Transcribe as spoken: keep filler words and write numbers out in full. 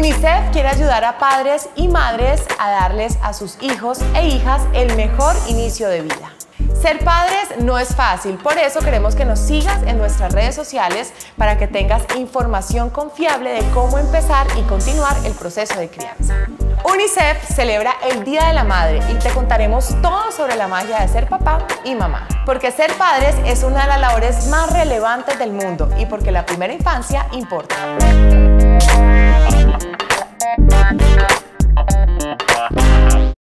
UNICEF quiere ayudar a padres y madres a darles a sus hijos e hijas el mejor inicio de vida. Ser padres no es fácil, por eso queremos que nos sigas en nuestras redes sociales para que tengas información confiable de cómo empezar y continuar el proceso de crianza. UNICEF celebra el Día de la Madre y te contaremos todo sobre la magia de ser papá y mamá. Porque ser padres es una de las labores más relevantes del mundo y porque la primera infancia importa.